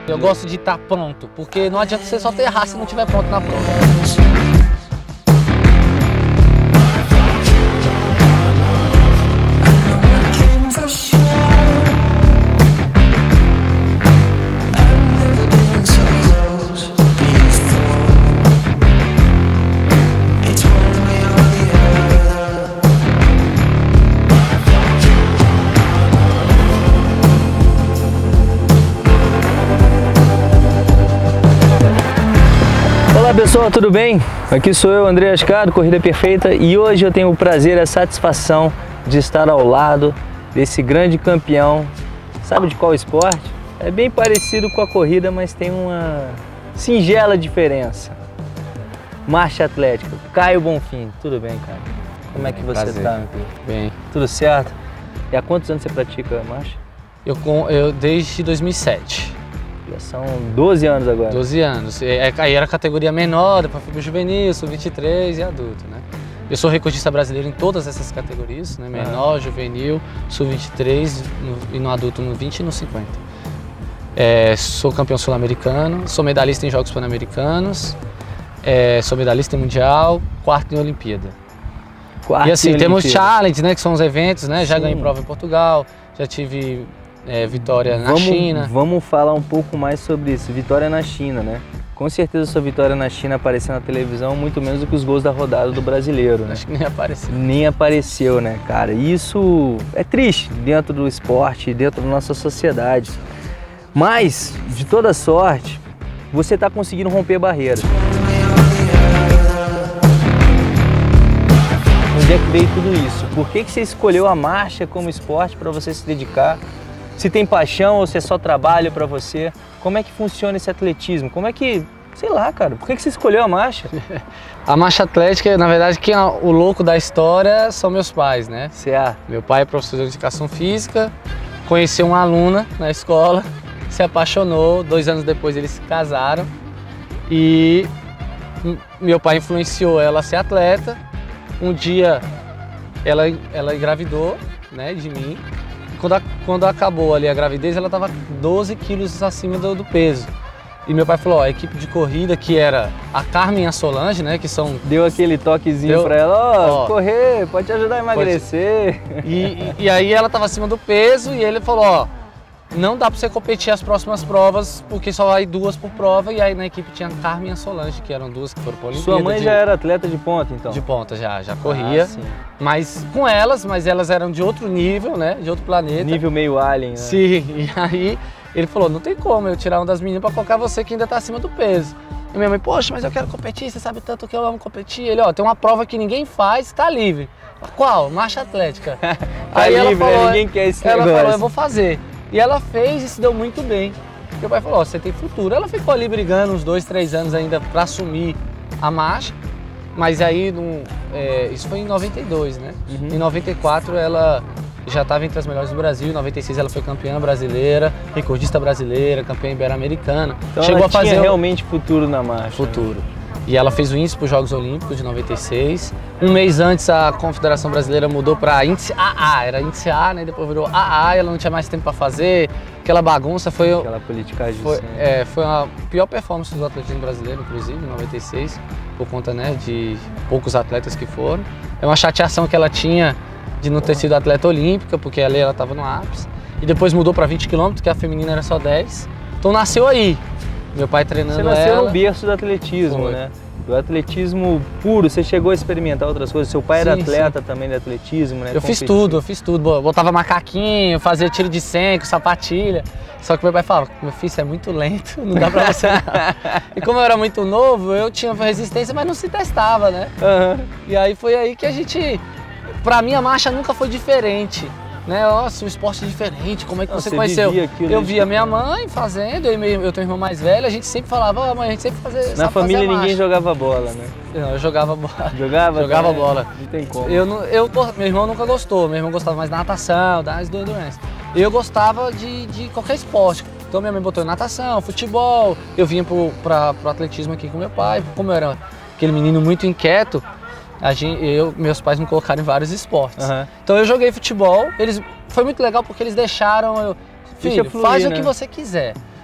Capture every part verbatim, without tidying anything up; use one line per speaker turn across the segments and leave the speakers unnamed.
Eu gosto de estar pronto, porque não adianta você só ter errar se não estiver pronto na prova.
Olá pessoal, tudo bem? Aqui sou eu, André Ascado, Corrida Perfeita, e hoje eu tenho o prazer e a satisfação de estar ao lado desse grande campeão. Sabe de qual esporte? É bem parecido com a corrida, mas tem uma singela diferença. Marcha atlética. Caio Bonfim, tudo bem, cara? Como é que você
Prazer.
tá, meu filho?
Bem,
Tudo certo? E há quantos anos você pratica marcha?
eu, com, eu desde dois mil e sete,
Já são doze anos agora.
doze anos. É, aí era categoria menor, depois fui pro juvenil, sub vinte e três e adulto, né? Eu sou recordista brasileiro em todas essas categorias, né? Menor, ah. juvenil, sub vinte e três no, e no adulto no vinte e no cinquenta. É, sou campeão sul-americano, sou medalhista em Jogos Pan-Americanos, é, sou medalhista em Mundial, quarto em Olimpíada.
Quarto
e assim,
em
temos
Olimpíada.
challenge, né? Que são os eventos, né? Já
Sim.
ganhei prova em Portugal, já tive é, vitória na
vamos,
China.
Vamos falar um pouco mais sobre isso. Vitória na China, né? Com certeza sua vitória na China apareceu na televisão muito menos do que os gols da rodada do brasileiro, né?
Acho que nem apareceu.
Nem apareceu, né, cara? Isso é triste dentro do esporte, dentro da nossa sociedade. Mas, de toda sorte, você está conseguindo romper barreiras. Onde é que veio tudo isso? Por que que você escolheu a marcha como esporte para você se dedicar? Se tem paixão ou se é só trabalho para você? Como é que funciona esse atletismo? Como é que, sei lá, cara, por que que você escolheu a marcha?
A marcha atlética, na verdade, quem é o louco da história são meus pais, né?
C A.
Meu pai é professor de educação física, conheceu uma aluna na escola, se apaixonou, dois anos depois eles se casaram e meu pai influenciou ela a ser atleta. Um dia ela, ela engravidou, né, de mim. Quando, a, quando acabou ali a gravidez, ela estava doze quilos acima do, do peso. E meu pai falou, ó, a equipe de corrida, que era a Carmen e a Solange, né, que são...
Deu aquele toquezinho
Deu...
pra ela, ó,
ó,
correr, pode te ajudar a emagrecer.
Pode... E, e, e aí ela estava acima do peso e ele falou, ó, não dá pra você competir as próximas provas, porque só vai duas por prova. E aí na equipe tinha a Carmen e a Solange, que eram duas que foram para a Olimpíada.
Sua mãe
de...
já era atleta de ponta, então?
De ponta, já, já corria.
Ah, sim.
Mas com elas, mas elas eram de outro nível, né? De outro planeta.
Nível meio alien, né?
Sim, e aí ele falou, não tem como eu tirar uma das meninas para colocar você que ainda tá acima do peso. E minha mãe, poxa, mas eu quero competir, você sabe tanto que eu amo competir. Ele, ó, tem uma prova que ninguém faz, tá livre. Qual? Marcha atlética.
Tá
aí
livre,
ela falou,
ninguém quer esse
ela
negócio.
falou, eu vou fazer. E ela fez e se deu muito bem. Meu pai falou, ó, você tem futuro. Ela ficou ali brigando uns dois, três anos ainda para assumir a marcha. Mas aí, no, é, isso foi em noventa e dois, né? Uhum. Em noventa e quatro ela já estava entre as melhores do Brasil. Em noventa e seis ela foi campeã brasileira, recordista brasileira, campeã ibero-americana.
Então
Chegou
ela
a fazer
tinha realmente futuro na marcha.
Futuro. Né? E ela fez o índice para os Jogos Olímpicos de noventa e seis. Um mês antes a Confederação Brasileira mudou para índice A A, era índice A, né? Depois virou A A e ela não tinha mais tempo para fazer. Aquela bagunça foi...
Aquela politicagem.
Foi, é, foi a pior performance do atletismo brasileiro, inclusive, em noventa e seis, por conta, né, de poucos atletas que foram. É uma chateação que ela tinha de não ter sido atleta olímpica, porque ali ela estava no ápice. E depois mudou para vinte quilômetros, que a feminina era só dez. Então nasceu aí. Meu pai treinando ela.
Você nasceu
ela.
no berço do atletismo,
Foi.
né? Do atletismo puro, você chegou a experimentar outras coisas. Seu pai
Sim,
era atleta
sim.
também de atletismo, né?
Eu fiz tudo, eu fiz tudo. Botava macaquinho, fazia tiro de cem com sapatilha. Só que meu pai falava, meu filho, isso é muito lento, não dá pra você não. E como eu era muito novo, eu tinha resistência, mas não se testava, né?
Uhum.
E aí foi aí que a gente... Pra mim a marcha nunca foi diferente. Né? Nossa, um esporte diferente, como é que
Não,
você,
você
conheceu?
vivia aquilo,
eu
né?
via minha mãe fazendo, eu, eu tenho um irmão mais velho, a gente sempre falava, oh, mãe, a gente sempre fazia.
Na família
ninguém
ninguém jogava bola, né?
Não, eu jogava bola.
Jogava?
Jogava
É,
bola.
Não tem como.
Eu, não- eu, meu irmão nunca gostou, meu irmão gostava mais da natação, das doenças. Eu gostava de, de qualquer esporte. Então minha mãe botou em natação, futebol, eu vinha pro, pra, pro atletismo aqui com meu pai, como eu era aquele menino muito inquieto, a gente, eu, meus pais me colocaram em vários esportes.
Uhum.
Então eu joguei futebol, eles, foi muito legal porque eles deixaram eu, filho,
Deixa fluir,
faz o
né?
que você quiser.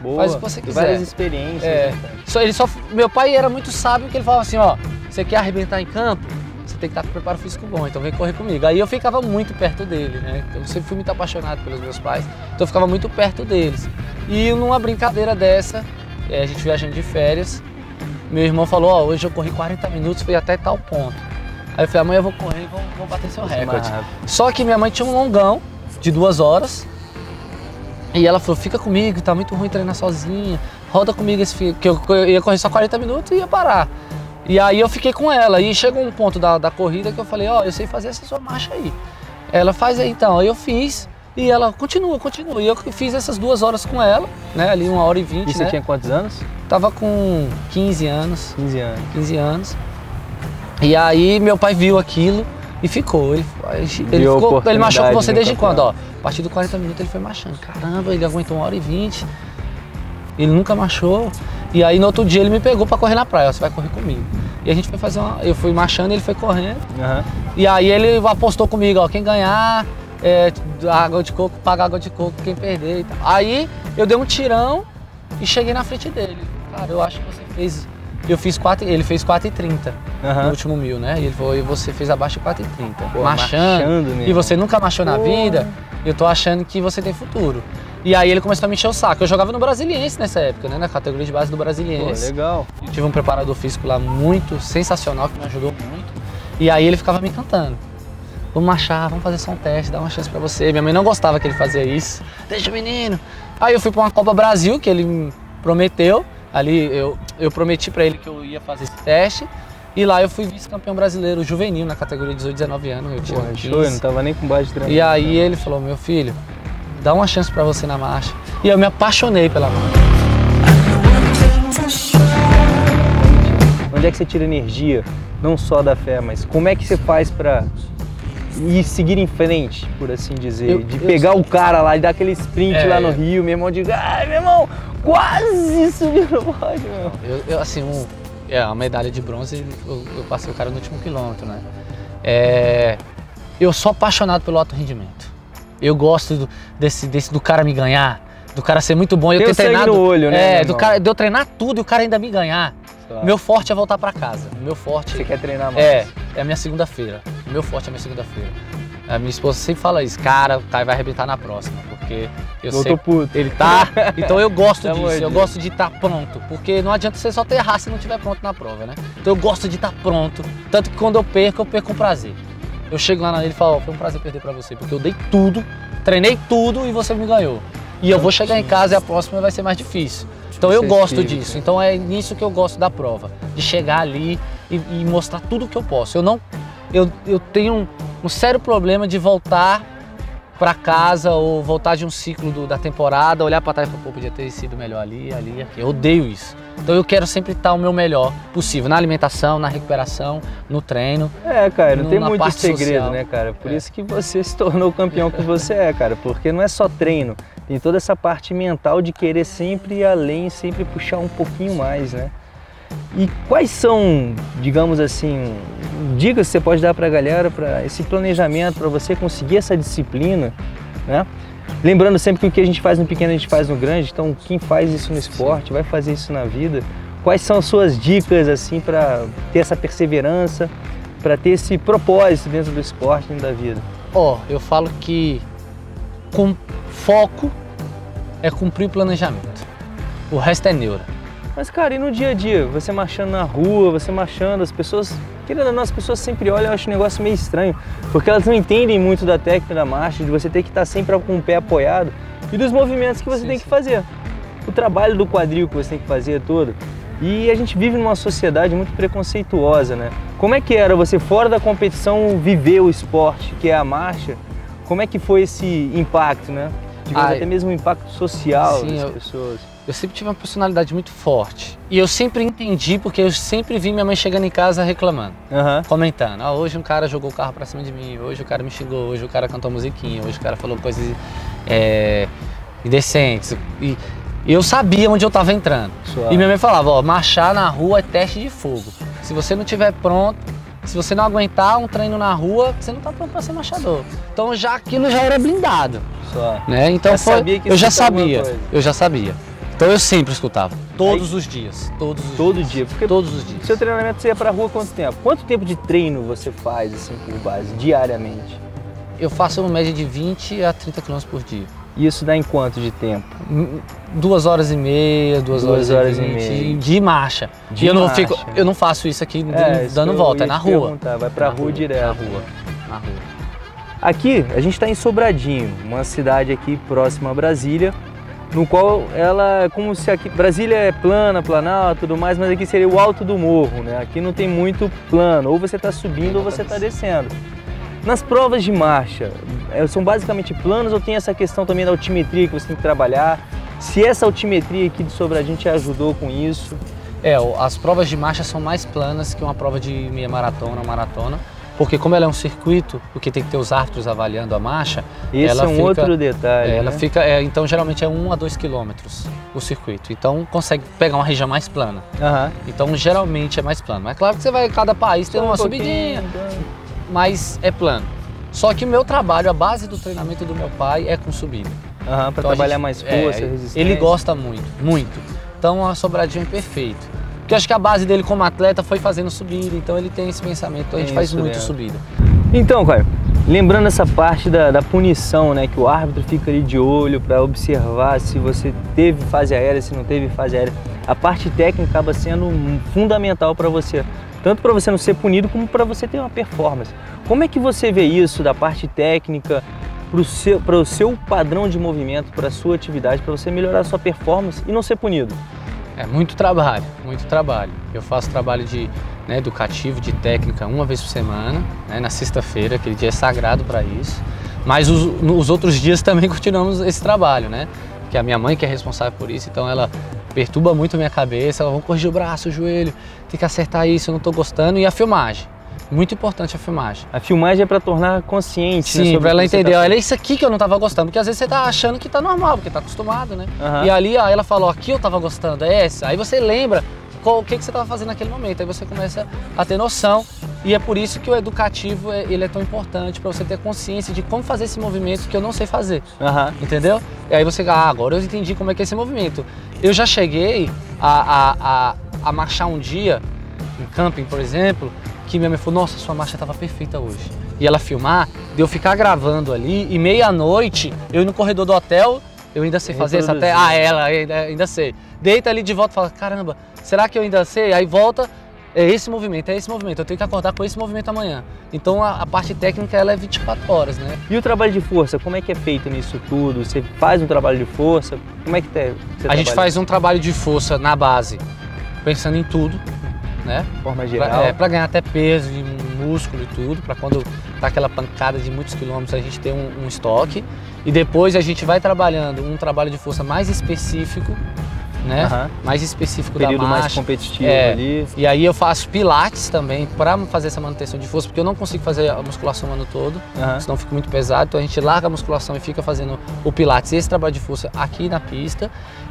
Boa.
Faz o que você quiser.
Várias experiências.
É.
Né,
Só, ele só, meu pai era muito sábio, que ele falava assim, ó, você quer arrebentar em campo? Você tem que estar com preparo físico bom, então vem correr comigo. Aí eu ficava muito perto dele, né? Eu sempre fui muito apaixonado pelos meus pais, então eu ficava muito perto deles. E numa brincadeira dessa, é, a gente viajando de férias, meu irmão falou, ó, hoje eu corri quarenta minutos, fui até tal ponto. Aí eu falei, amanhã eu vou correr e vou, vou bater seu recorde. Só que minha mãe tinha um longão de duas horas, e ela falou, fica comigo, tá muito ruim treinar sozinha, roda comigo esse filho, que eu ia correr só quarenta minutos e ia parar. E aí eu fiquei com ela, e chegou um ponto da, da corrida que eu falei, ó, oh, eu sei fazer essa sua marcha aí. Ela, faz aí então, aí eu fiz, e ela, continua, continua. E eu fiz essas duas horas com ela, né, ali uma hora e vinte,
E você
né?
tinha quantos anos?
Tava com quinze anos.
quinze anos.
quinze anos. E aí meu pai viu aquilo e ficou. Ele, ele, ficou, ele marchou com você desde quando? Ó, a partir dos quarenta minutos ele foi marchando. Caramba, ele aguentou uma hora e vinte. Ele nunca marchou. E aí no outro dia ele me pegou pra correr na praia, ó, você vai correr comigo. E a gente foi fazer uma. Eu fui marchando e ele foi correndo. Uhum. E aí ele apostou comigo, ó, quem ganhar, é, água de coco, paga água de coco, quem perder e tal. Aí eu dei um tirão e cheguei na frente dele. Cara, eu acho que você fez. Eu fiz quatro, ele fez quatro e trinta uhum. no último mil, né? E ele falou, e você fez abaixo de quatro e trinta. Marchando. marchando e você nunca marchou na Pô. vida, eu tô achando que você tem futuro. E aí ele começou a me encher o saco. Eu jogava no Brasiliense nessa época, né? Na categoria de base do Brasiliense.
Pô, legal.
Eu tive um preparador físico lá muito sensacional, que me ajudou muito. E aí ele ficava me cantando. Vamos marchar, vamos fazer só um teste, dá uma chance pra você. Minha mãe não gostava que ele fazia isso. Deixa o menino. Aí eu fui pra uma Copa Brasil, que ele me prometeu. Ali eu, eu prometi pra ele que eu ia fazer esse teste. E lá eu fui vice-campeão brasileiro juvenil na categoria dezoito, dezenove anos. Eu tinha
Porra, show, eu não tava nem com base de treino.
E aí ele falou, meu filho, dá uma chance pra você na marcha. E eu me apaixonei pela marcha.
Onde é que você tira energia? Não só da fé, mas como é que você faz pra ir seguir em frente, por assim dizer? Eu, de pegar eu... o cara lá e dar aquele sprint é, lá no Rio, meu irmão, de ai, meu irmão, quase subiu no pódio, meu.
Eu, eu assim, um, é, a medalha de bronze, eu, eu passei o cara no último quilômetro, né? É, eu sou apaixonado pelo alto rendimento. Eu gosto do, desse, desse, do cara me ganhar, do cara ser muito bom. Eu
ter treinado no olho, né?
É, do cara, de eu treinar tudo e o cara ainda me ganhar. Claro. Meu forte é voltar pra casa. Meu forte.
Você quer treinar mais?
É, é a minha segunda-feira. Meu forte é a minha segunda-feira. A minha esposa sempre fala isso, cara, o Caio vai arrebentar na próxima, porque eu
eu
sei
tô puto.
Ele tá. Então eu gosto disso, eu gosto de estar pronto, porque não adianta você só ter errar se não estiver pronto na prova, né? Então eu gosto de estar pronto, tanto que quando eu perco, eu perco com prazer. Eu chego lá nele e falo, oh, foi um prazer perder pra você, porque eu dei tudo, treinei tudo e você me ganhou. E eu vou chegar em casa e a próxima vai ser mais difícil. Então eu gosto disso, então é nisso que eu gosto da prova, de chegar ali e, e mostrar tudo que eu posso. Eu não, eu, eu tenho um, um sério problema de voltar para casa ou voltar de um ciclo do, da temporada, olhar para trás e falar, pô, podia ter sido melhor ali, ali, aqui. Eu odeio isso. Então eu quero sempre estar o meu melhor possível, na alimentação, na recuperação, no treino.
É, cara, não
no,
tem muito segredo,
social.
né, cara? Por
é.
isso que você se tornou o campeão que você é, cara, porque não é só treino. Tem toda essa parte mental de querer sempre ir além, sempre puxar um pouquinho mais, né? E quais são, digamos assim, dicas que você pode dar para a galera para esse planejamento, para você conseguir essa disciplina, né? Lembrando sempre que o que a gente faz no pequeno a gente faz no grande, então quem faz isso no esporte vai fazer isso na vida. Quais são as suas dicas assim para ter essa perseverança, para ter esse propósito dentro do esporte, dentro da vida?
Ó, oh, eu falo que com foco é cumprir o planejamento. O resto é neura.
Mas, cara, e no dia a dia? Você marchando na rua, você marchando, as pessoas... Querendo ou não, as pessoas sempre olham, eu acho um negócio meio estranho, porque elas não entendem muito da técnica da marcha, de você ter que estar sempre com o pé apoiado e dos movimentos que você sim, tem que fazer. O trabalho do quadril que você tem que fazer todo. E a gente vive numa sociedade muito preconceituosa, né? Como é que era você, fora da competição, viver o esporte, que é a marcha? Como é que foi esse impacto, né? Digamos, até mesmo o impacto social sim, das
eu,
pessoas.
Eu sempre tive uma personalidade muito forte. E eu sempre entendi, porque eu sempre vi minha mãe chegando em casa reclamando. Uhum. Comentando. Ah, hoje um cara jogou o carro pra cima de mim, hoje o cara me xingou, hoje o cara cantou musiquinha, hoje o cara falou coisas é, indecentes. E, e eu sabia onde eu tava entrando. Suave. E minha mãe falava, ó, marchar na rua é teste de fogo. Se você não estiver pronto, se você não aguentar um treino na rua, você não tá pronto para ser marchador. Então já aquilo já era blindado. Só. Né? Então
já
foi,
sabia que
eu já sabia, eu já sabia. Então eu sempre escutava, todos Aí, os dias, todos os
todo
dias.
dia, porque
todos os dias.
Seu treinamento você ia pra rua quanto tempo? Quanto tempo de treino você faz assim por base, diariamente?
Eu faço uma média de vinte a trinta quilômetros por dia.
E isso dá em quanto de tempo?
Duas horas e meia, duas, duas horas, horas e, e meia. De marcha.
De
e eu
marcha.
não fico, eu não faço isso aqui
é,
dando
isso
volta, é na rua.
Vai pra
na
rua,
rua
direto.
Na rua, na rua.
Aqui, a gente está em Sobradinho, uma cidade aqui próxima a Brasília, no qual ela, como se aqui, Brasília é plana, planal, tudo mais, mas aqui seria o alto do morro, né? Aqui não tem muito plano, ou você está subindo ou você está descendo. Nas provas de marcha, são basicamente planos ou tem essa questão também da altimetria que você tem que trabalhar? Se essa altimetria aqui de Sobradinho te ajudou com isso?
É, as provas de marcha são mais planas que uma prova de meia maratona, maratona, porque como ela é um circuito, porque tem que ter os árbitros avaliando a marcha,
esse
ela
é um
fica,
outro detalhe.
É, ela
né?
fica, é, então geralmente é um a dois quilômetros o circuito, então consegue pegar uma região mais plana.
Uhum.
Então geralmente é mais plano, mas claro que você vai, cada país tem
Só
uma
um
subidinha, mas é plano. Só que o meu trabalho, a base do treinamento do meu pai é com subida.
Uhum, para
então
trabalhar
gente,
mais força,
é,
resistência.
Ele gosta muito, muito. Então a Sobradinho é perfeito. Porque eu acho que a base dele como atleta foi fazendo subida, então ele tem esse pensamento, então a gente
tem
faz
isso
muito
dentro.
subida.
Então, Caio, lembrando essa parte da, da punição, né, que o árbitro fica ali de olho para observar se você teve fase aérea, se não teve fase aérea, a parte técnica acaba sendo fundamental para você, tanto para você não ser punido como para você ter uma performance. Como é que você vê isso da parte técnica para o seu, para o seu padrão de movimento, para a sua atividade, para você melhorar a sua performance e não ser punido?
É muito trabalho, muito trabalho. Eu faço trabalho de, né, educativo, de técnica uma vez por semana, né, na sexta-feira, aquele dia é sagrado para isso. Mas os, os outros dias também continuamos esse trabalho, né? Porque a minha mãe que é responsável por isso, então ela perturba muito a minha cabeça, ela vai corrigir o braço, o joelho, tem que acertar isso, eu não estou gostando. E a filmagem. Muito importante a filmagem.
A filmagem é para tornar consciente,
Sim,
né,
para ela entender,
tá...
olha, é isso aqui que eu não estava gostando, porque às vezes você tá achando que tá normal, porque tá acostumado, né?
Uhum.
E ali, ó, ela falou, aqui eu tava gostando, é essa. Aí você lembra qual, o que, que você tava fazendo naquele momento, aí você começa a ter noção. E é por isso que o educativo, ele é tão importante, para você ter consciência de como fazer esse movimento que eu não sei fazer,
uhum.
entendeu? E aí você, ah, agora eu entendi como é que é esse movimento. Eu já cheguei a, a, a, a marchar um dia, em camping, por exemplo, que minha mãe falou, nossa, sua marcha estava perfeita hoje. E ela filmar, de eu ficar gravando ali, e meia-noite, eu ir no corredor do hotel, eu ainda sei fazer essa até. Ah, ela, ainda, ainda sei. Deita ali de volta e fala, caramba, será que eu ainda sei? Aí volta, é esse movimento, é esse movimento, eu tenho que acordar com esse movimento amanhã. Então a, a parte técnica, ela é vinte e quatro horas, né?
E o trabalho de força, como é que é feito nisso tudo? Você faz um trabalho de força? Como é que tem?
A gente faz um trabalho de força na base, pensando em tudo, né?
De forma geral.
Pra, é, pra ganhar até peso e músculo e tudo, pra quando tá aquela pancada de muitos quilômetros a gente ter um, um estoque. E depois a gente vai trabalhando um trabalho de força mais específico, né?
Uhum.
Mais específico
Período
da marcha.
mais competitivo
é,
ali.
E aí eu faço pilates também para fazer essa manutenção de força, porque eu não consigo fazer a musculação o ano todo,
uhum.
senão fica muito pesado. Então a gente larga a musculação e fica fazendo o pilates, esse trabalho de força aqui na pista.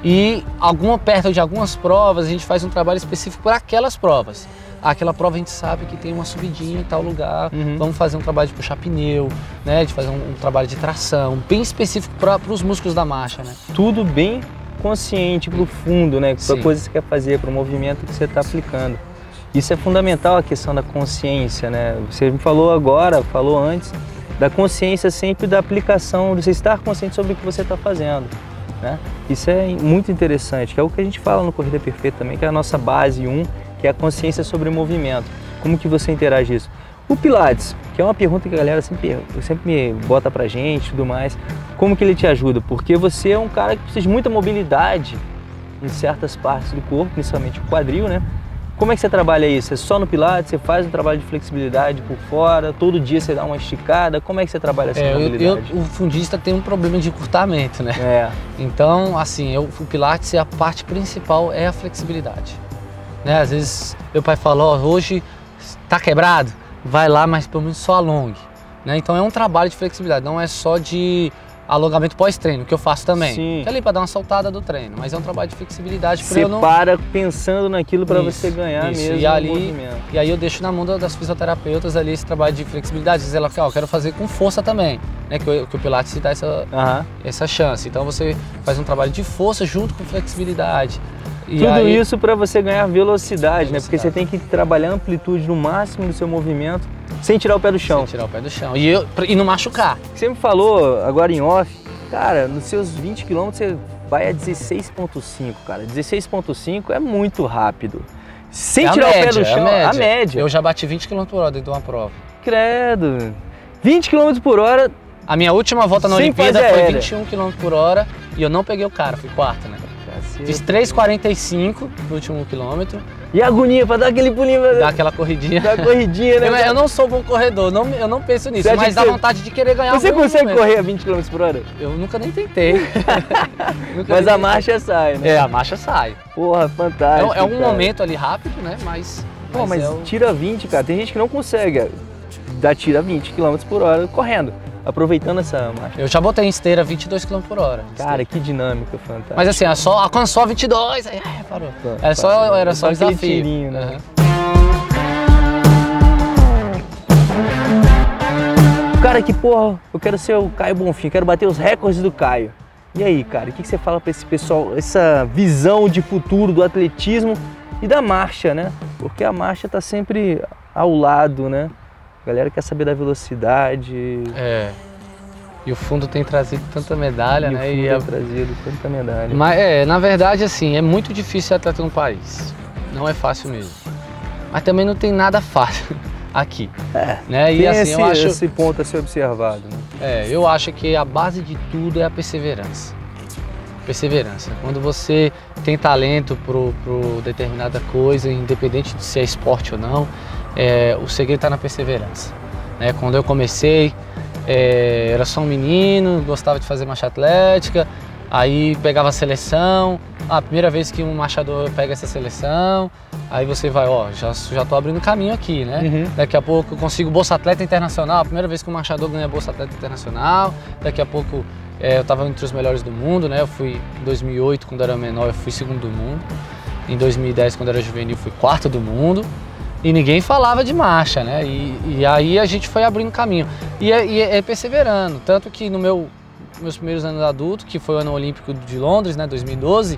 E alguma, perto de algumas provas a gente faz um trabalho específico para aquelas provas. Aquela prova a gente sabe que tem uma subidinha em tal lugar, uhum. vamos fazer um trabalho de puxar pneu, né, de fazer um, um trabalho de tração, bem específico para os músculos da marcha, né?
Tudo bem consciente, profundo, né, para a coisa que você quer fazer, para o movimento que você está aplicando. Isso é fundamental, a questão da consciência, né? Você me falou agora, falou antes, da consciência sempre da aplicação, de você estar consciente sobre o que você está fazendo, né? Isso é muito interessante, que é o que a gente fala no Corrida Perfeita também, que é a nossa base um, que é a consciência sobre o movimento. Como que você interage isso? O Pilates, que é uma pergunta que a galera sempre, sempre me bota pra gente e tudo mais, como que ele te ajuda? Porque você é um cara que precisa de muita mobilidade em certas partes do corpo, principalmente o quadril, né? Como é que você trabalha isso? É só no Pilates? Você faz um trabalho de flexibilidade por fora? Todo dia você dá uma esticada? Como é que você trabalha essa
é,
mobilidade?
Eu, eu, o fundista tem um problema de encurtamento, né?
É.
Então, assim, eu, o Pilates, a parte principal é a flexibilidade. Né? Às vezes meu pai fala, ó, hoje tá quebrado, vai lá, mas pelo menos só alongue. Né? Então é um trabalho de flexibilidade, não é só de alongamento pós-treino, que eu faço também.
Sim.
Que é ali para dar uma soltada do treino, mas é um trabalho de flexibilidade.
Você
não...
para pensando naquilo para você ganhar
isso.
mesmo
e ali,
o movimento.
E aí eu deixo na mão das fisioterapeutas ali esse trabalho de flexibilidade, dizer ela, ó, eu quero fazer com força também. né, que, o, que o Pilates te dá essa,
Uhum.
essa chance. Então você faz um trabalho de força junto com flexibilidade. E
Tudo
aí,
isso para você ganhar velocidade, velocidade, né? Porque você tem que trabalhar a amplitude no máximo do seu movimento, sem tirar o pé do chão.
Sem tirar o pé do chão. E, eu, e não machucar.
Você me falou agora em off, cara, nos seus vinte quilômetros você vai a dezesseis ponto cinco, cara. dezesseis ponto cinco é muito rápido. Sem
é
tirar
média,
o pé do chão,
é a, média.
a média.
Eu já bati vinte quilômetros por hora dentro de uma prova.
Credo. vinte quilômetros por hora.
A minha última volta na
sem
Olimpíada
fazer
foi
aérea.
vinte e um quilômetros por hora e eu não peguei o cara, fui quarto, né?
Caceta.
Fiz três e quarenta e cinco no último quilômetro.
E a agonia pra dar aquele pulinho,
Dar aquela corridinha.
Dar corridinha, né?
Eu, eu não sou bom corredor, não, eu não penso nisso,
Você
mas dá
você...
vontade de querer ganhar
Você
algum
consegue
momento.
correr a vinte quilômetros por hora?
Eu nunca nem tentei. nunca
Mas
nem
a marcha sai, né?
É, a marcha sai.
Porra, fantástico.
É, é um
cara.
momento ali rápido, né? Mas.
Pô, mas
é o...
tira vinte, cara. Tem gente que não consegue dar tira vinte quilômetros por hora correndo, aproveitando essa marcha.
Eu já botei em esteira vinte e dois quilômetros por hora.
Cara, que dinâmica fantástica.
Mas assim, é só, alcançou vinte e dois, aí é, parou.
Pô,
Era só, era só,
só aquele
desafio.
tirinho, né?
Uhum.
Cara, que porra, eu quero ser o Caio Bonfim, quero bater os recordes do Caio. E aí, cara, o que você fala pra esse pessoal, essa visão de futuro do atletismo e da marcha, né? Porque a marcha tá sempre ao lado, né? A galera quer saber da velocidade.
É. E o fundo tem trazido tanta medalha,
e
né?
O fundo
e
tem
a...
trazido tanta medalha.
Mas é, na verdade, assim, é muito difícil ser atleta no país. Não é fácil mesmo. Mas também não tem nada fácil aqui.
É.
Né? E
Tem
assim,
esse,
eu acho.
esse ponto a ser observado, né?
É, eu acho que a base de tudo é a perseverança. Perseverança. Quando você tem talento para determinada coisa, independente de se é esporte ou não, é, o segredo está na perseverança. Né? Quando eu comecei, é, era só um menino, gostava de fazer marcha atlética, aí pegava a seleção, a primeira vez que um marchador pega essa seleção, aí você vai, ó, já já tô abrindo caminho aqui, né?
Uhum.
Daqui a pouco eu consigo Bolsa Atleta Internacional, a primeira vez que um marchador ganha Bolsa Atleta Internacional, daqui a pouco é, eu estava entre os melhores do mundo, né? Eu fui em dois mil e oito, quando era menor, eu fui segundo do mundo. Em dois mil e dez, quando era juvenil, fui quarto do mundo. E ninguém falava de marcha, né? E, e aí a gente foi abrindo caminho. E é, e é perseverando. Tanto que no meu meus primeiros anos adulto, que foi o ano olímpico de Londres, né? dois mil e doze,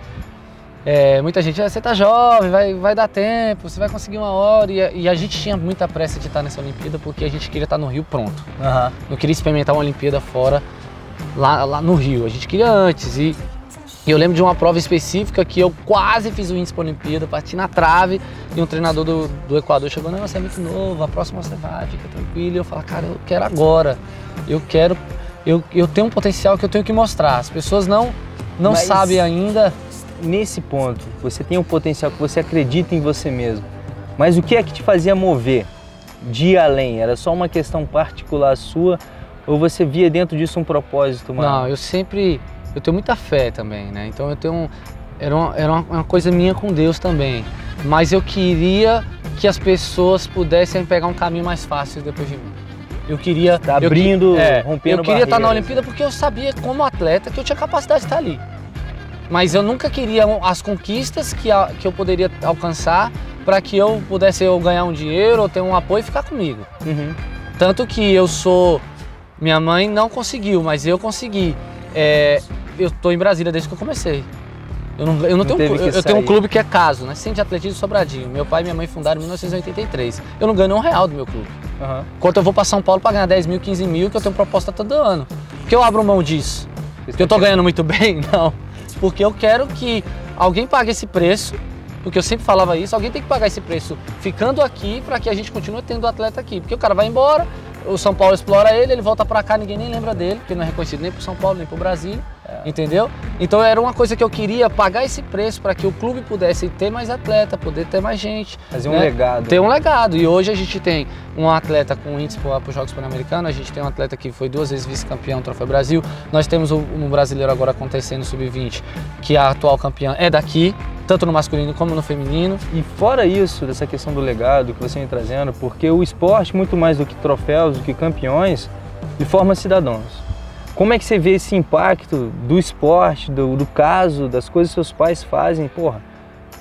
é, muita gente, ah, você tá jovem, vai, vai dar tempo, você vai conseguir uma hora. E a, e a gente tinha muita pressa de estar nessa Olimpíada porque a gente queria estar no Rio pronto.
Uhum.
Não queria experimentar uma Olimpíada fora, lá, lá no Rio. A gente queria antes. E E eu lembro de uma prova específica que eu quase fiz o índice para a Olimpíada, bati na trave e um treinador do, do Equador chegou, não, você é muito novo, a próxima você vai, fica tranquilo. E eu falei, cara, eu quero agora, eu quero, eu, eu tenho um potencial que eu tenho que mostrar. As pessoas não, não
Mas
sabem ainda.
Nesse ponto, você tem um potencial que você acredita em você mesmo, mas o que é que te fazia mover de ir além? Era só uma questão particular sua ou você via dentro disso um propósito maior?
Não, eu sempre... Eu tenho muita fé também, né? Então eu tenho um, era, uma, era uma coisa minha com Deus também. Mas eu queria que as pessoas pudessem pegar um caminho mais fácil depois de mim. Eu queria...
Tá abrindo,
eu, é,
rompendo
Eu queria estar na
barreiras.
Olimpíada porque eu sabia como atleta que eu tinha capacidade de estar ali. Mas eu nunca queria as conquistas que, a, que eu poderia alcançar para que eu pudesse eu ganhar um dinheiro ou ter um apoio e ficar comigo.
Uhum.
Tanto que eu sou... Minha mãe não conseguiu, mas eu consegui. É, eu tô em Brasília desde que eu comecei. Eu não, eu não,
Não
tenho,
teve
eu,
que
eu tenho um
sair.
clube que é Caso, né? Centro de Atletismo Sobradinho. Meu pai e minha mãe fundaram em mil novecentos e oitenta e três. Eu não ganho um real do meu clube.
Uhum.
Enquanto eu vou para São Paulo para ganhar dez mil, quinze mil, que eu tenho proposta todo ano. Por que eu abro mão disso? Porque eu tô ganhando muito bem? Não. Porque eu quero que alguém pague esse preço, porque eu sempre falava isso, alguém tem que pagar esse preço ficando aqui para que a gente continue tendo atleta aqui. Porque o cara vai embora, o São Paulo explora ele, ele volta para cá, ninguém nem lembra dele, porque não é reconhecido nem pro São Paulo, nem pro Brasil. É. Entendeu? Então era uma coisa que eu queria, pagar esse preço para que o clube pudesse ter mais atleta, poder ter mais gente.
Fazer um
né?
legado.
Ter um legado. E hoje a gente tem um atleta com índice para os Jogos Pan-Americanos, a gente tem um atleta que foi duas vezes vice-campeão do Troféu Brasil, nós temos um brasileiro agora acontecendo no sub vinte, que a atual campeã é daqui, tanto no masculino como no feminino.
E fora isso, dessa questão do legado que você vem trazendo, porque o esporte, muito mais do que troféus, do que campeões, ele forma cidadãos. Como é que você vê esse impacto do esporte, do, do caso, das coisas que seus pais fazem, porra,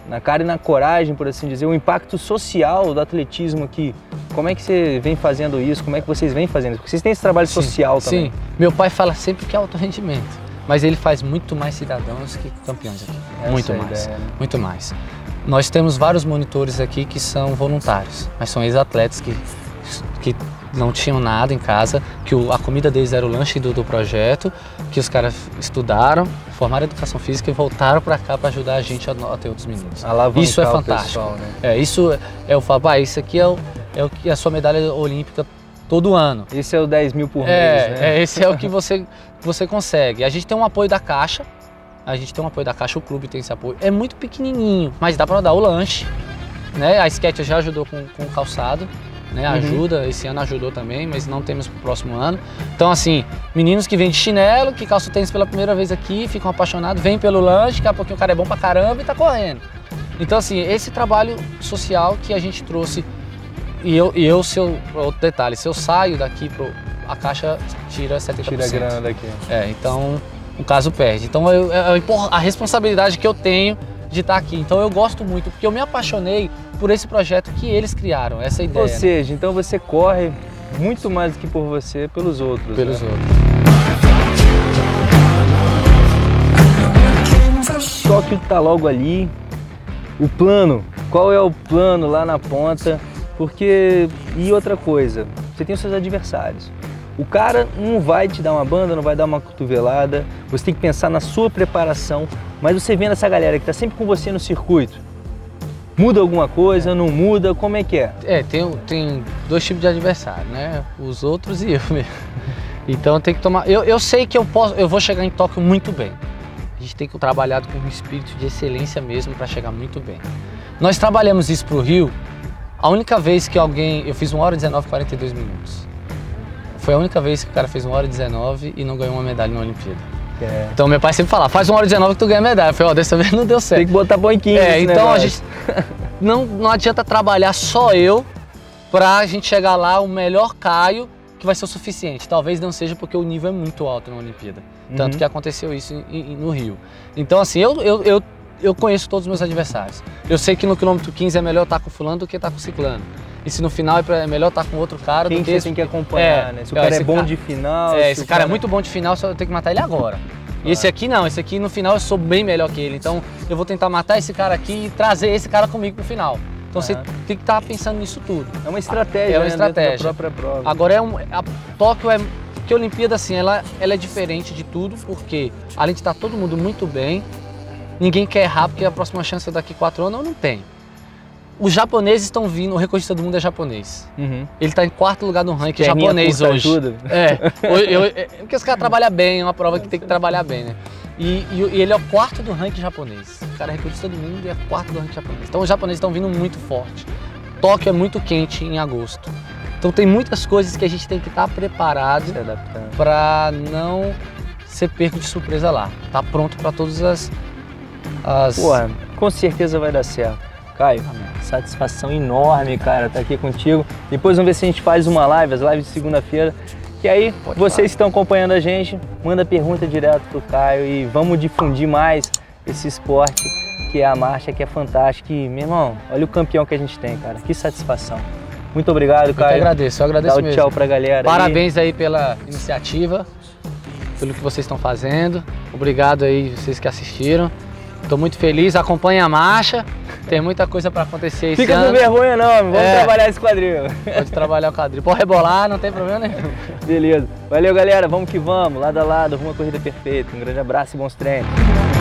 na cara e na coragem, por assim dizer, o impacto social do atletismo aqui. Como é que você vem fazendo isso? Como é que vocês vêm fazendo isso? Porque vocês têm esse trabalho sim, social também.
Sim, meu pai fala sempre que é alto rendimento, mas ele faz muito mais cidadãos que campeões aqui. Essa muito é mais, ideia, né? muito mais. Nós temos vários monitores aqui que são voluntários, mas são ex-atletas que, que não tinham nada em casa, que o, a comida deles era o lanche do, do projeto, que os caras estudaram, formaram educação física e voltaram para cá para ajudar a gente a, a ter outros meninos. Isso é fantástico. Pessoal, né? É, isso é, eu falo, ah, isso aqui é, o, é, o, é a sua medalha olímpica todo ano.
Esse é o dez mil por
é,
mês, né?
É, esse é o que você, você consegue. A gente tem um apoio da Caixa, a gente tem um apoio da Caixa, o clube tem esse apoio. É muito pequenininho, mas dá para dar o lanche, né? A Sketch já ajudou com, com o calçado. Né, ajuda, uhum. Esse ano ajudou também, mas não temos para o próximo ano. Então assim, meninos que vêm de chinelo, que calçam tênis pela primeira vez aqui, ficam apaixonados, vêm pelo lanche, daqui a pouquinho o cara é bom pra caramba e tá correndo. Então assim, esse trabalho social que a gente trouxe, e eu, e eu seu, outro detalhe, se eu saio daqui, pro, a Caixa tira setenta por cento.
Tira a grana daqui.
É, então o caso perde. Então eu, eu, a responsabilidade que eu tenho de estar aqui. Então eu gosto muito, porque eu me apaixonei por esse projeto que eles criaram, essa ideia.
Ou seja, né? Então você corre muito mais do que por você, pelos outros.
Pelos
né?
outros.
Tóquio tá logo ali. O plano, qual é o plano lá na ponta? Porque, e outra coisa, você tem os seus adversários. O cara não vai te dar uma banda, não vai dar uma cotovelada, você tem que pensar na sua preparação, mas você vendo essa galera que tá sempre com você no circuito, muda alguma coisa, é. não muda, como é que é?
É, tem, tem dois tipos de adversário, né? Os outros e eu mesmo. Então tem que tomar... Eu, eu sei que eu, posso, eu vou chegar em Tóquio muito bem. A gente tem que trabalhar com um espírito de excelência mesmo para chegar muito bem. Nós trabalhamos isso pro Rio, a única vez que alguém... Eu fiz uma hora e dezenove, quarenta e dois minutos. Foi a única vez que o cara fez uma hora e dezenove e não ganhou uma medalha na Olimpíada. É. Então meu pai sempre falava, faz uma hora e dezenove que tu ganha medalha. Eu falei, ó, oh, dessa vez não deu certo.
Tem que botar bom em quinze.
É, então negócio. a gente não, não adianta trabalhar só eu pra gente chegar lá o melhor Caio, que vai ser o suficiente. Talvez não seja porque o nível é muito alto na Olimpíada. Uhum. Tanto que aconteceu isso em, em, no Rio. Então assim, eu, eu, eu, eu conheço todos os meus adversários. Eu sei que no quilômetro quinze é melhor estar com fulano do que estar com ciclano. E se no final é melhor estar com outro cara
Quem
do que
você
esse...
tem que acompanhar, é, né? Se o cara é bom cara... de final...
É, esse
cara,
cara é muito bom de final, só eu tenho que matar ele agora. E esse aqui não, esse aqui no final eu sou bem melhor que ele. Então eu vou tentar matar esse cara aqui e trazer esse cara comigo pro final. Então você tem que estar pensando nisso tudo.
É uma estratégia,
É uma
né,
estratégia.
Da própria prova.
Agora, é um, a Tóquio é... Porque a Olimpíada, assim, ela, ela é diferente de tudo, porque além de estar todo mundo muito bem, ninguém quer errar, porque a próxima chance daqui quatro anos eu não tenho. Os japoneses estão vindo, o recordista do mundo é japonês. Uhum. Ele está em quarto lugar no ranking japonês hoje. Ajuda. É, eu, eu, é, porque os caras trabalham bem, é uma prova que tem que trabalhar bem, né? E, e, e ele é o quarto do ranking japonês. O cara é recordista do mundo e é quarto do ranking japonês. Então os japoneses estão vindo muito forte. Tóquio é muito quente em agosto. Então tem muitas coisas que a gente tem que estar preparado para não ser pego de surpresa lá. Tá pronto para todas as... as...
Porra, com certeza vai dar certo. Caio, satisfação enorme, cara, estar aqui contigo. Depois vamos ver se a gente faz uma live, as lives de segunda-feira. Que aí, Pode vocês falar. que estão acompanhando a gente, manda pergunta direto pro Caio e vamos difundir mais esse esporte que é a marcha, que é fantástico. E, meu irmão, olha o campeão que a gente tem, cara. Que satisfação. Muito obrigado, Caio.
Eu que agradeço, eu agradeço
Dá o
mesmo.
tchau pra galera.
Parabéns aí. aí pela iniciativa, pelo que vocês estão fazendo. Obrigado aí, vocês que assistiram. Estou muito feliz, acompanhe a marcha, tem muita coisa para acontecer esse
Fica
ano.
Fica com vergonha não, vamos é, trabalhar esse quadril.
Pode trabalhar o quadril, pode rebolar, não tem problema nenhum.
Beleza, valeu galera, vamos que vamos, lado a lado, rumo à corrida perfeita. Um grande abraço e bons treinos.